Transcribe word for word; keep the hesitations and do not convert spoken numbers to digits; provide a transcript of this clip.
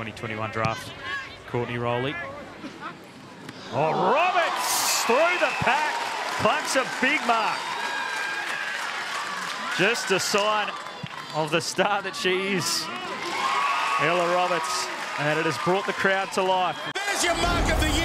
twenty twenty-one draft, Courtney Rowley. Oh, Roberts through the pack, clunks a big mark. Just a sign of the star that she is, Ella Roberts, and it has brought the crowd to life. There's your mark of the year.